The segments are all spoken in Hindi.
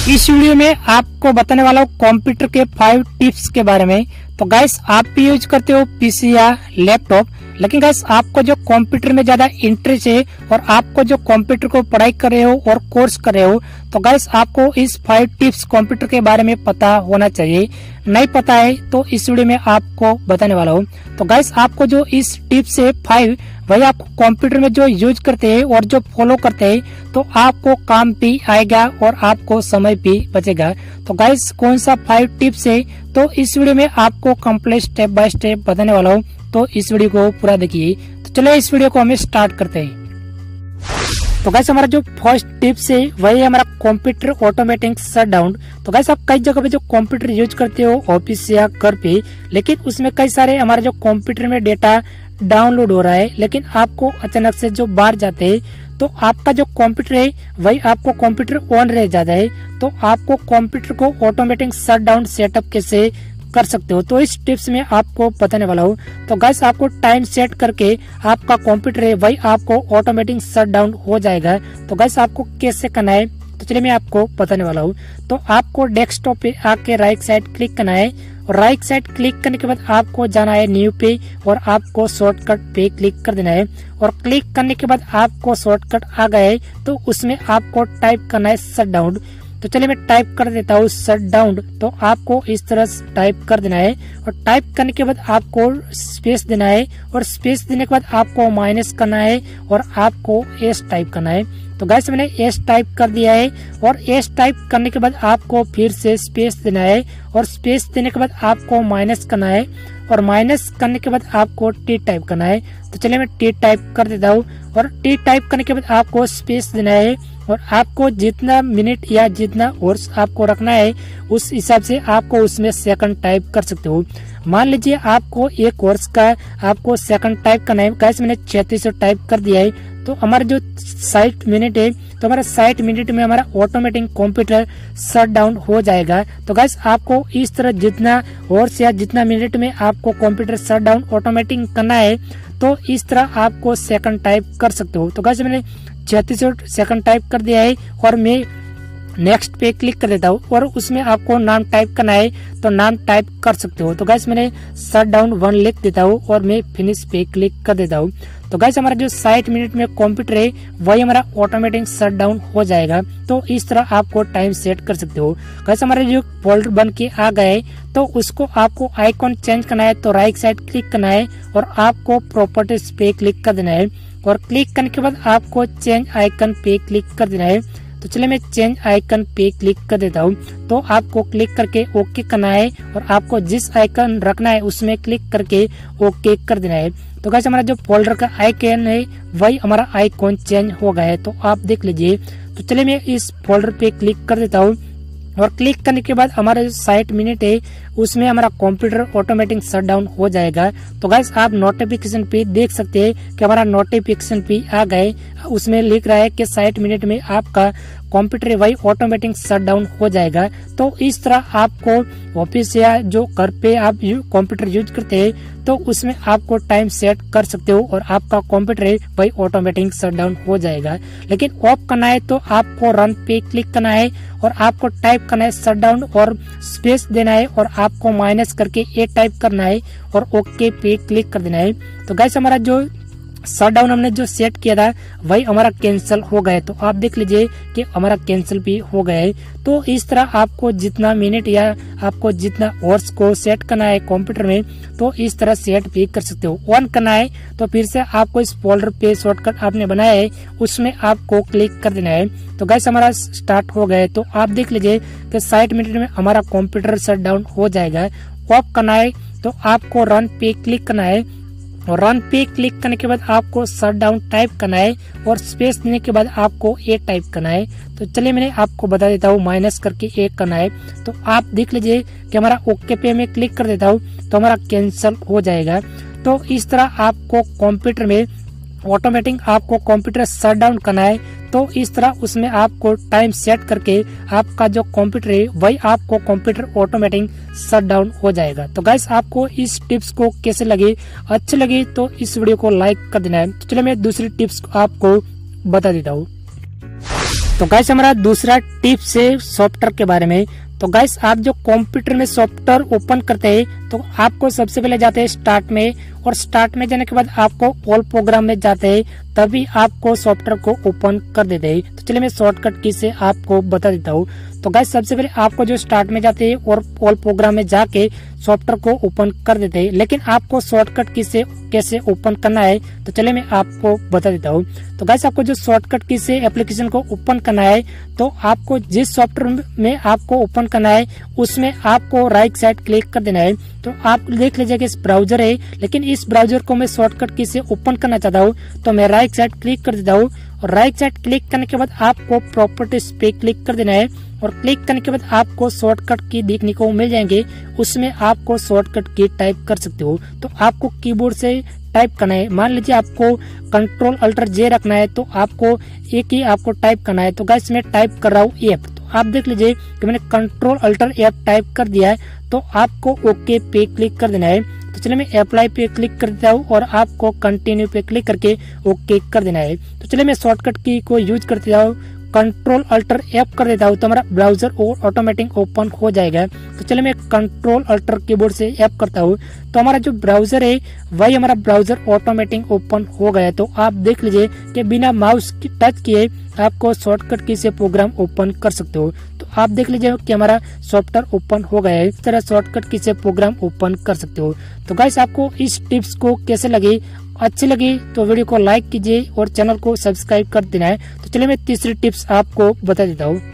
इस वीडियो में आपको बताने वाला हूँ कंप्यूटर के 5 टिप्स के बारे में। तो गाइस आप भी यूज करते हो पीसी या लैपटॉप, लेकिन गाइस आपको जो कंप्यूटर में ज्यादा इंटरेस्ट है और आपको जो कंप्यूटर को पढ़ाई कर रहे हो और कोर्स कर रहे हो, तो गाइस आपको इस 5 टिप्स कंप्यूटर के बारे में पता होना चाहिए। नहीं पता है तो इस वीडियो में आपको बताने वाला हूँ। तो गाइस आपको जो इस टिप्स है 5 वही आप कंप्यूटर में जो यूज करते हैं और जो फॉलो करते हैं तो आपको काम भी आएगा और आपको समय भी बचेगा। तो गाइस कौन सा 5 टिप्स है तो इस वीडियो में आपको कंप्लीट स्टेप बाय स्टेप बताने वाला हूँ, तो इस वीडियो को पूरा देखिए। तो चलिए इस वीडियो को हमें स्टार्ट करते हैं। तो गाइस हमारा जो फर्स्ट टिप्स है वही है हमारा कंप्यूटर ऑटोमेटिक शटडाउन। तो गाइस आप कई जगह पे जो कंप्यूटर यूज करते हो ऑफिस या घर पे, लेकिन उसमें कई सारे हमारे जो कंप्यूटर में डेटा डाउनलोड हो रहा है, लेकिन आपको अचानक से जो बाहर जाते हैं तो आपका जो कंप्यूटर है वही आपको कंप्यूटर ऑन रह जाता है। तो आपको कंप्यूटर को ऑटोमेटिक शटडाउन सेटअप कैसे कर सकते हो तो इस टिप्स में आपको बताने वाला हूँ। तो गाइस आपको टाइम सेट करके आपका कंप्यूटर है वही आपको ऑटोमेटिक शटडाउन हो जाएगा। तो गाइस आपको कैसे करना है तो चलिए मैं आपको बताने वाला हूँ। तो आपको डेस्कटॉप पे आके राइट साइड क्लिक करना है और राइट साइड क्लिक करने के बाद आपको जाना है न्यू पे और आपको शॉर्टकट पे क्लिक कर देना है। और क्लिक करने के बाद आपको शॉर्टकट आ गया है तो उसमें आपको टाइप करना है शटडाउन। तो चलिए मैं टाइप कर देता हूँ शटडाउन। तो आपको इस तरह से टाइप कर देना है और टाइप करने के बाद आपको स्पेस देना है और स्पेस देने के बाद आपको माइनस करना है और आपको एस टाइप करना है। तो गाइस मैंने एस टाइप कर दिया है और एस टाइप करने के बाद आपको फिर से स्पेस देना है और स्पेस देने के बाद आपको माइनस करना है और माइनस करने के बाद आपको टी टाइप करना है। तो चलिए मैं टी टाइप कर देता हूँ और टी टाइप करने के बाद आपको स्पेस देना है और आपको जितना मिनट या जितना वर्ष आपको रखना है उस हिसाब से आपको उसमें सेकंड टाइप कर सकते हो। मान लीजिए आपको 1 वर्ष का आपको सेकंड टाइप करना है। गाइस मैंने 3600 टाइप कर दिया है। तो हमारा जो 60 मिनट है तो हमारा 60 मिनट में हमारा ऑटोमेटिक कंप्यूटर शटडाउन हो जाएगा। तो गाइस आपको इस तरह जितना वर्ष या जितना मिनट में आपको कंप्यूटर शटडाउन ऑटोमेटिक करना है तो इस तरह आपको सेकंड टाइप कर सकते हो। तो गाइस मैंने 3600 सेकंड टाइप कर दिया है और मैं नेक्स्ट पे क्लिक कर देता हूँ और उसमें आपको नाम टाइप करना है तो नाम टाइप कर सकते हो। तो गाइस मैंने शटडाउन 1 लिख देता हूँ और मैं फिनिश पे क्लिक कर देता हूँ। तो गाइस हमारा जो 60 मिनट में कंप्यूटर है वही हमारा ऑटोमेटिक शटडाउन हो जाएगा। तो इस तरह आपको टाइम सेट कर सकते हो। गाइस हमारे जो फोल्डर बन के आ गए तो उसको आपको आइकॉन चेंज करना है तो राइट साइड क्लिक करना है और आपको प्रॉपर्टीज पे क्लिक कर देना है और क्लिक करने के बाद आपको चेंज आइकन पे क्लिक कर देना है। तो चलिए मैं चेंज आइकन पे क्लिक कर देता हूँ। तो आपको क्लिक करके ओके करना है और आपको जिस आइकन रखना है उसमें क्लिक करके ओके कर देना है। तो गाइस हमारा जो फोल्डर का आइकन है वही हमारा आइकॉन चेंज हो गया है, तो आप देख लीजिए। तो चलिए मैं इस फोल्डर पे क्लिक कर देता हूँ और क्लिक करने के बाद हमारा जो 60 मिनट है उसमें हमारा कंप्यूटर ऑटोमेटिक शटडाउन हो जाएगा। तो गाइस आप नोटिफिकेशन पे देख सकते हैं कि हमारा नोटिफिकेशन पे आ गए, उसमें लिख रहा है कि 60 मिनट में आपका कंप्यूटर वही ऑटोमेटिक शटडाउन हो जाएगा। तो इस तरह आपको ऑफिस या जो घर पे आप कंप्यूटर यूज करते हैं तो उसमें आपको टाइम सेट कर सकते हो और आपका कंप्यूटर वही ऑटोमेटिक शटडाउन हो जाएगा। लेकिन ऑफ करना है तो आपको रन पे क्लिक करना है और आपको टाइप करना है शटडाउन और स्पेस देना है और आपको माइनस करके ए टाइप करना है और ओके पे क्लिक कर देना है। तो गाइस हमारा जो शटडाउन हमने जो सेट किया था वही हमारा कैंसिल हो गया। तो आप देख लीजिए कि हमारा कैंसिल भी हो गया है। तो इस तरह आपको जितना मिनट या आपको जितना आवर्स को सेट करना है कंप्यूटर में तो इस तरह सेट भी कर सकते हो। ऑन करना है तो फिर से आपको इस फोल्डर पे शॉर्टकट आपने बनाया है उसमें आपको क्लिक कर देना है। तो गाइस हमारा स्टार्ट हो गया है। तो आप देख लीजिए कि 60 मिनट में हमारा कंप्यूटर शटडाउन हो जाएगा। ऑफ करना है तो आपको रन पे क्लिक करना है और रन पे क्लिक करने के बाद आपको शटडाउन टाइप करना है और स्पेस देने के बाद आपको ए टाइप करना है। तो चलिए मैंने आपको बता देता हूँ माइनस करके ए करना है। तो आप देख लीजिए कि हमारा ओके पे मैं क्लिक कर देता हूँ तो हमारा कैंसिल हो जाएगा। तो इस तरह आपको कंप्यूटर में ऑटोमेटिक आपको कंप्यूटर शटडाउन करना है तो इस तरह उसमें आपको टाइम सेट करके आपका जो कंप्यूटर है वही आपको कंप्यूटर ऑटोमेटिक शटडाउन हो जाएगा। तो गाइस आपको इस टिप्स को कैसे लगे, अच्छे लगे तो इस वीडियो को लाइक कर देना है। तो चलिए मैं दूसरी टिप्स आपको बता देता हूँ। तो गाइस हमारा दूसरा टिप्स है सॉफ्टवेयर के बारे में। तो गाइस आप जो कंप्यूटर में सॉफ्टवेयर ओपन करते हैं तो आपको सबसे पहले जाते हैं स्टार्ट में, और स्टार्ट में जाने के बाद आपको ऑल प्रोग्राम में जाते हैं, तभी आपको सॉफ्टवेयर को ओपन कर देते हैं। तो चलिए मैं शॉर्टकट की से आपको बता देता हूँ। तो गाइस सबसे पहले आपको जो स्टार्ट में जाते हैं और ऑल प्रोग्राम में जाके सॉफ्टवेयर को ओपन कर देते हैं, लेकिन आपको शॉर्टकट की से कैसे ओपन करना है तो चलिए मैं आपको बता देता हूँ। तो गाइस आपको जो शॉर्टकट की से एप्लीकेशन को ओपन करना है तो आपको जिस सॉफ्टवेयर में आपको ओपन करना है उसमें आपको राइट साइड क्लिक कर देना है। तो आप देख लीजिए कि इस ब्राउजर है, लेकिन इस ब्राउजर को मैं शॉर्टकट की से ओपन करना चाहता हूँ तो मैं राइट साइड क्लिक कर देता हूँ, और राइट साइड क्लिक करने के बाद आपको प्रॉपर्टीज पे क्लिक कर देना है, और क्लिक करने के बाद आपको शॉर्टकट की देखने को मिल जाएंगे, उसमें आपको शॉर्टकट की टाइप कर सकते हो। तो आपको कीबोर्ड से टाइप करना है। मान लीजिए आपको कंट्रोल अल्टर जे रखना है तो आपको एक ही आपको टाइप करना है। तो गाइस मैं टाइप कर रहा हूँ एफ। तो आप देख लीजिए कि मैंने कंट्रोल अल्टर एफ टाइप कर दिया है। तो आपको ओके पे क्लिक कर देना है। तो चलिए मैं अप्लाई पे क्लिक कर देता हूँ और आपको कंटिन्यू पे क्लिक करके ओके कर देना है। तो चलिए मैं शॉर्टकट की को यूज करते हूँ, कंट्रोल अल्टर एफ कर देता हूँ तो हमारा ब्राउजर ऑटोमेटिक ओपन हो जाएगा। तो चलिए मैं कंट्रोल अल्टर कीबोर्ड से एफ करता हूँ तो हमारा जो ब्राउजर है वही हमारा ब्राउजर ऑटोमेटिक ओपन हो गया है। तो आप देख लीजिए कि बिना माउस की टच किए आपको शॉर्टकट की से प्रोग्राम ओपन कर सकते हो। तो आप देख लीजिए कि हमारा सॉफ्टवेयर ओपन हो गया है। इस तरह शॉर्टकट की से प्रोग्राम ओपन कर सकते हो। तो गाइस आपको इस टिप्स को कैसे लगी, अच्छी लगी तो वीडियो को लाइक कीजिए और चैनल को सब्सक्राइब कर देना है। तो चलिए मैं तीसरी टिप्स आपको बता देता हूँ।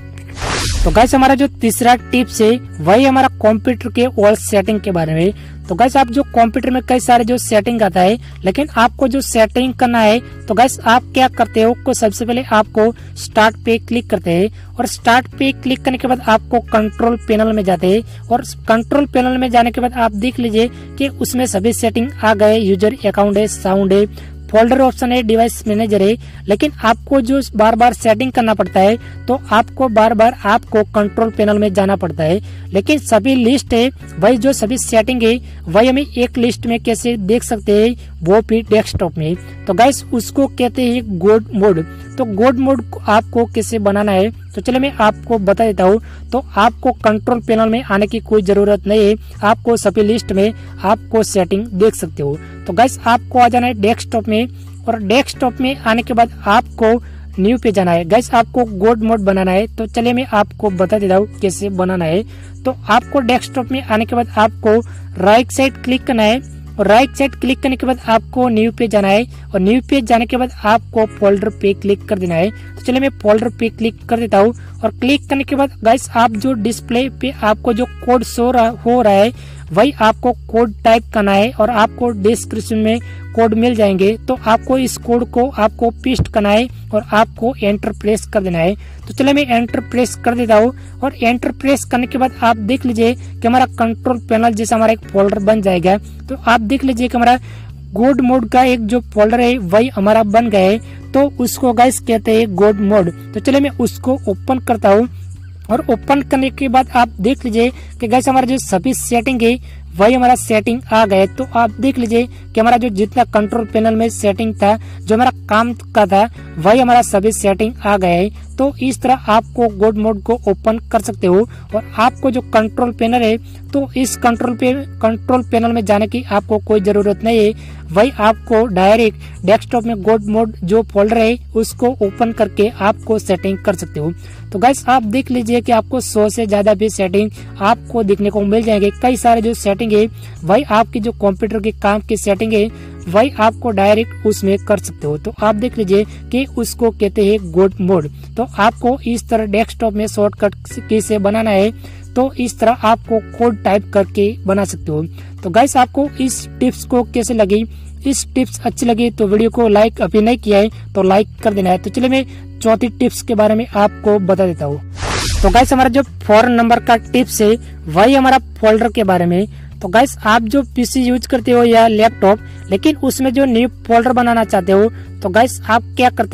तो गाइस हमारा जो तीसरा टिप्स है वही हमारा कंप्यूटर के ऑल सेटिंग के बारे में। तो गाइस आप जो कंप्यूटर में कई सारे जो सेटिंग आता है, लेकिन आपको जो सेटिंग करना है तो गाइस आप क्या करते हो को सबसे पहले आपको स्टार्ट पे क्लिक करते हैं, और स्टार्ट पे क्लिक करने के बाद आपको कंट्रोल पैनल में जाते हैं, और कंट्रोल पैनल में जाने के बाद आप देख लीजिए कि उसमें सभी सेटिंग आ गए। यूजर अकाउंट है, साउंड है, फोल्डर ऑप्शन है, डिवाइस मैनेजर है। लेकिन आपको जो बार बार सेटिंग करना पड़ता है तो आपको बार बार आपको कंट्रोल पैनल में जाना पड़ता है। लेकिन सभी लिस्ट है वही जो सभी सेटिंग है वही हमें एक लिस्ट में कैसे देख सकते हैं, वो भी डेस्कटॉप में। तो गाइस उसको कहते हैं गोड मोड। तो गोड मोड आपको कैसे बनाना है तो चलिए मैं आपको बता देता हूँ। तो आपको कंट्रोल पैनल में आने की कोई जरूरत नहीं है, आपको सभी लिस्ट में आपको सेटिंग देख सकते हो। तो गाइस आपको आ जाना है डेस्कटॉप में, और डेस्कटॉप में आने के बाद आपको न्यू पे जाना है। गाइस आपको गोड मोड बनाना है। तो चलिए मैं आपको बता देता हूँ कैसे बनाना है। तो आपको डेस्कटॉप में आने के बाद आपको राइट साइड क्लिक करना है, और राइट साइड क्लिक करने के बाद आपको न्यू पे जाना है, और न्यू पे जाने के बाद आपको फोल्डर पे क्लिक कर देना है। तो चलिए मैं फोल्डर पे क्लिक कर देता हूँ, और क्लिक करने के बाद गाइस आप जो डिस्प्ले पे आपको जो कोड हो रहा है वही आपको कोड टाइप करना है, और आपको डिस्क्रिप्शन में कोड मिल जाएंगे। तो आपको इस कोड को आपको पेस्ट करना है और आपको एंटर प्रेस कर देना है। तो चलिए मैं एंटर प्रेस कर देता हूँ, और एंटर प्रेस करने के बाद आप देख लीजिए कि हमारा कंट्रोल पैनल जैसा हमारा एक फोल्डर बन जाएगा। तो आप देख लीजिए कि हमारा गोड मोड का एक जो फोल्डर है वही हमारा बन गया है। तो उसको गाइस कहते हैं गोड मोड। तो चलिए मैं उसको ओपन करता हूँ, और ओपन करने के बाद आप देख लीजिए कि गाइस हमारा जो सभी सेटिंग है वही हमारा सेटिंग आ गए। तो आप देख लीजिए कि हमारा जो जितना कंट्रोल पैनल में सेटिंग था, जो हमारा काम का था, वही हमारा सभी सेटिंग आ गए। तो इस तरह आपको गोड मोड को ओपन कर सकते हो। और आपको जो कंट्रोल पैनल है तो इस कंट्रोल पैनल में जाने की आपको कोई जरूरत नहीं है, वही आपको डायरेक्ट डेस्कटॉप में गोड मोड जो फोल्डर है उसको ओपन करके आपको सेटिंग कर सकते हो। तो गाइस आप देख लीजिए कि आपको 100 से ज्यादा भी सेटिंग आपको देखने को मिल जाएंगे। कई सारे जो सेटिंग है वही आपकी जो कंप्यूटर के काम की सेटिंग है वही आपको डायरेक्ट उसमें कर सकते हो। तो आप देख लीजिए कि उसको कहते हैं गोड मोड। तो आपको इस तरह डेस्कटॉप में शॉर्टकट की से बनाना है, तो इस तरह आपको कोड टाइप करके बना सकते हो। तो गाइस आपको इस टिप्स को कैसे लगी, इस टिप्स अच्छी लगी तो वीडियो को लाइक अभी नहीं किया है तो लाइक कर देना है। तो चलिए मैं चौथी टिप्स के बारे में आपको बता देता हूँ। तो गाइस हमारा जो 4 नंबर का टिप्स है वही हमारा फोल्डर के बारे में। तो गाइस आप जो पीसी यूज करते हो या लैपटॉप, लेकिन उसमें जो न्यू फोल्डर बनाना चाहते हो तो गाइस आप क्या करते हैं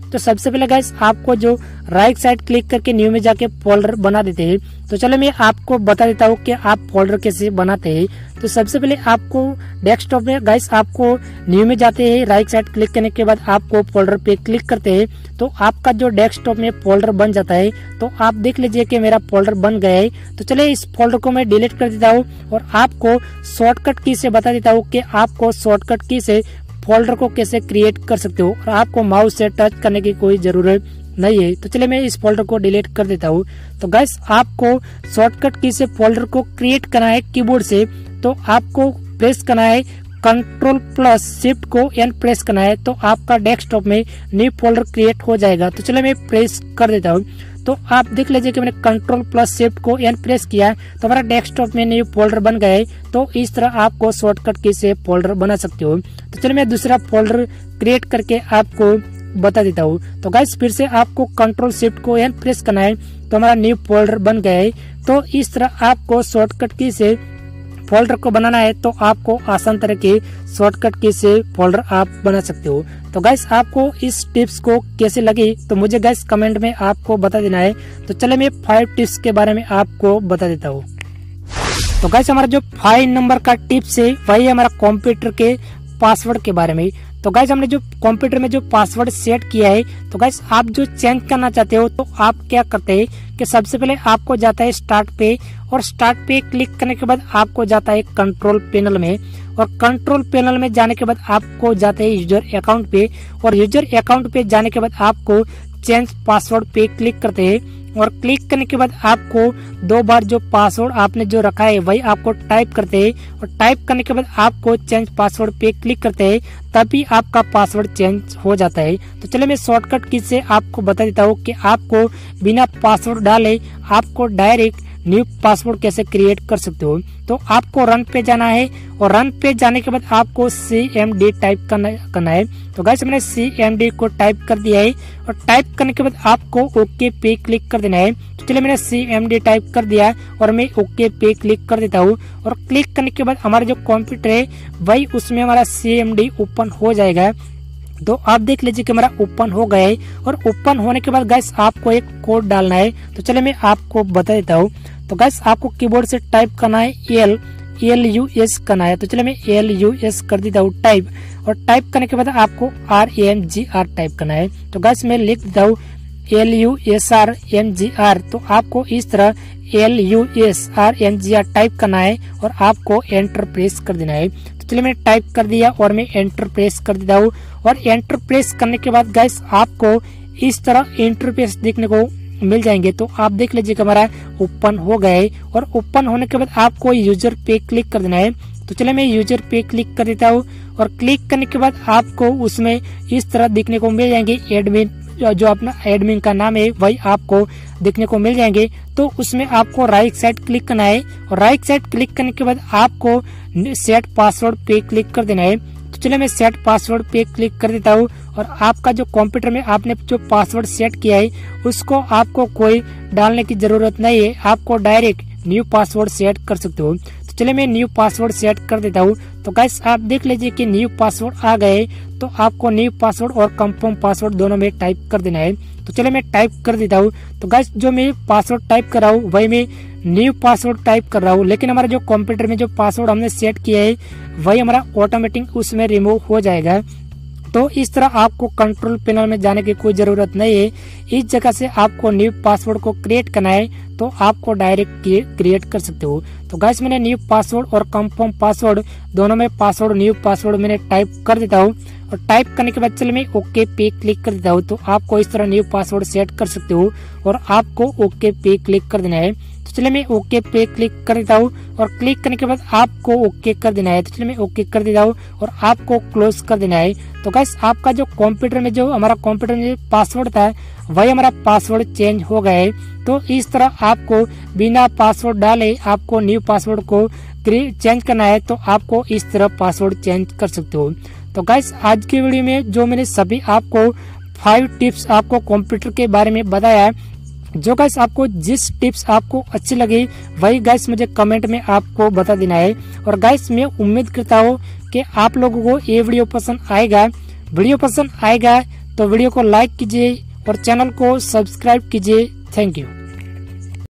तो सबसे पहले गाइस आपको जो राइट साइड क्लिक करके न्यू में जाके फोल्डर बना देते हैं। तो चलो मैं आपको बता देता हूँ कि आप फोल्डर कैसे बनाते हैं। तो सबसे पहले आपको डेस्कटॉप में गाइस आपको न्यू में जाते हैं, राइट साइड क्लिक करने के बाद आपको फोल्डर पे क्लिक करते हैं तो आपका जो डेस्कटॉप में फोल्डर बन जाता है। तो आप देख लीजिए कि मेरा फोल्डर बन गया है। तो चलिए इस फोल्डर को मैं डिलीट कर देता हूँ और आपको शॉर्टकट की से बता देता हूँ कि आपको शॉर्टकट की से फोल्डर को कैसे क्रिएट कर सकते हो और आपको माउस से टच करने की कोई जरूरत नहीं है। तो चलिए मैं इस फोल्डर को डिलीट कर देता हूँ। तो गाइस आपको शॉर्टकट की से फोल्डर को क्रिएट करना है कीबोर्ड से। तो आपको प्रेस करना है Ctrl+Shift को एन प्रेस करना है तो आपका डेस्कटॉप में न्यू फोल्डर क्रिएट हो जाएगा। तो चलिए मैं प्रेस कर देता हूँ। तो आप देख लीजिए कि मैंने Ctrl+Shift को एन प्रेस किया तो हमारा डेस्कटॉप में न्यू फोल्डर बन गया है। तो इस तरह आपको शॉर्टकट की से फोल्डर बना सकते हो। तो चलिए मैं दूसरा फोल्डर क्रिएट करके आपको बता देता हूँ। तो गाइस फिर से आपको Ctrl+Shift को एन प्रेस करना है तो हमारा न्यू फोल्डर बन गया है। तो इस तरह आपको शॉर्टकट की से फोल्डर को बनाना है तो आपको आसान तरह के शॉर्टकट की से फोल्डर आप बना सकते हो। तो गाइस आपको इस टिप्स को कैसे लगी तो मुझे गाइस कमेंट में आपको बता देना है। तो चले मैं 5 टिप्स के बारे में आपको बता देता हूँ। तो गाइस हमारा जो 5 नंबर का टिप्स है वही हमारा कंप्यूटर के पासवर्ड के बारे में। तो गाइस हमने जो कंप्यूटर में जो पासवर्ड सेट किया है तो गाइस आप जो चेंज करना चाहते हो तो आप क्या करते हैं कि सबसे पहले आपको जाता है स्टार्ट पे और स्टार्ट पे क्लिक करने के बाद आपको जाता है कंट्रोल पैनल में और कंट्रोल पैनल में जाने के बाद आपको जाते हैं यूजर अकाउंट पे और यूजर अकाउंट पे जाने के बाद आपको चेंज पासवर्ड पे क्लिक करते हैं और क्लिक करने के बाद आपको 2 बार जो पासवर्ड आपने जो रखा है वही आपको टाइप करते हैं और टाइप करने के बाद आपको चेंज पासवर्ड पे क्लिक करते हैं तभी आपका पासवर्ड चेंज हो जाता है। तो चलिए मैं शॉर्टकट की से आपको बता देता हूँ कि आपको बिना पासवर्ड डाले आपको डायरेक्ट न्यू पासवर्ड कैसे क्रिएट कर सकते हो। तो आपको रन पे जाना है और रन पे जाने के बाद आपको CMD टाइप करना है। तो गाइस मैंने CMD को टाइप कर दिया है और टाइप करने के बाद आपको ओके पे क्लिक कर देना है। तो चलिए मैंने CMD टाइप कर दिया और मैं ओके पे क्लिक कर देता हूँ और क्लिक करने के बाद हमारा जो कंप्यूटर है वही उसमें हमारा CMD ओपन हो जाएगा। तो आप देख लीजिए कि हमारा ओपन हो गया है और ओपन होने के बाद गाइस आपको एक कोड डालना है। तो चलिए मैं आपको बता देता हूँ। तो गाइस आपको कीबोर्ड से टाइप करना है LUS करना है। तो चलिए मैं LUS कर देता हूँ टाइप और टाइप करने के बाद आपको RMGR टाइप करना है। तो गाइस मैं लिख देता हूँ LUSRMGR। तो आपको इस तरह LUSRMGR टाइप करना है और आपको एंटर प्रेस कर देना है। तो चलिए मैंने टाइप कर दिया और मैं एंटर प्रेस कर देता हूँ और एंटर प्रेस करने के बाद गाइस आपको इस तरह इंटरफेस देखने को मिल जाएंगे। तो आप देख लीजिए कि हमारा ओपन हो गया है और ओपन होने के बाद आपको यूजर पे क्लिक कर देना है। तो चलिए मैं यूजर पे क्लिक कर देता हूँ और क्लिक करने के बाद आपको उसमें इस तरह दिखने को मिल जाएंगे एडमिन, जो अपना एडमिन का नाम है वही आपको देखने को मिल जाएंगे। तो उसमें आपको राइट साइड क्लिक करना है और राइट साइड क्लिक करने के बाद आपको सेट पासवर्ड पे क्लिक कर देना है। तो चलिए मैं सेट पासवर्ड पे क्लिक कर देता हूँ और आपका जो कंप्यूटर में आपने जो पासवर्ड सेट किया है उसको आपको कोई डालने की जरूरत नहीं है, आपको डायरेक्ट न्यू पासवर्ड सेट कर सकते हो। तो चलिए मैं न्यू पासवर्ड सेट कर देता हूँ। तो गाइस आप देख लीजिए कि न्यू पासवर्ड आ गए। तो आपको न्यू पासवर्ड और कंफर्म पासवर्ड दोनों में टाइप कर देना है। तो चलिए मैं टाइप कर देता हूँ। तो गाइस जो मैं पासवर्ड टाइप कर रहा हूँ वही मैं न्यू पासवर्ड टाइप कर रहा हूँ, लेकिन हमारा जो कंप्यूटर में जो पासवर्ड हमने सेट किया है वही हमारा ऑटोमेटिक उसमें रिमूव हो जाएगा। तो इस तरह आपको कंट्रोल पैनल में जाने की कोई जरूरत नहीं है। इस जगह से आपको न्यू पासवर्ड को क्रिएट करना है तो आपको डायरेक्ट क्रिएट कर सकते हो। तो गाइस मैंने न्यू पासवर्ड और कंफर्म पासवर्ड दोनों में पासवर्ड न्यू पासवर्ड मैंने टाइप कर देता हूँ और टाइप करने के बाद चलिए मैं ओके पे क्लिक कर देता हूँ। तो आपको इस तरह न्यू पासवर्ड सेट कर सकते हो और आपको ओके पे क्लिक कर देना है। तो चलिए मैं ओके पे क्लिक कर देता हूँ और क्लिक करने के बाद आपको ओके कर देना है। तो चलिए मैं ओके कर देता हूँ और आपको क्लोज कर देना है। तो गाइस आपका जो कंप्यूटर में जो हमारा कंप्यूटर में पासवर्ड था वही हमारा पासवर्ड चेंज हो गया है। तो इस तरह आपको बिना पासवर्ड डाले आपको न्यू पासवर्ड को चेंज करना है तो आपको इस तरह पासवर्ड चेंज कर सकते हो। तो गाइस आज की वीडियो में जो मैंने सभी आपको 5 टिप्स आपको कंप्यूटर के बारे में बताया, जो गाइस आपको जिस टिप्स आपको अच्छी लगी वही गाइस मुझे कमेंट में आपको बता देना है। और गाइस मैं उम्मीद करता हूँ कि आप लोगों को ये वीडियो पसंद आएगा। वीडियो पसंद आएगा तो वीडियो को लाइक कीजिए और चैनल को सब्सक्राइब कीजिए। Thank you.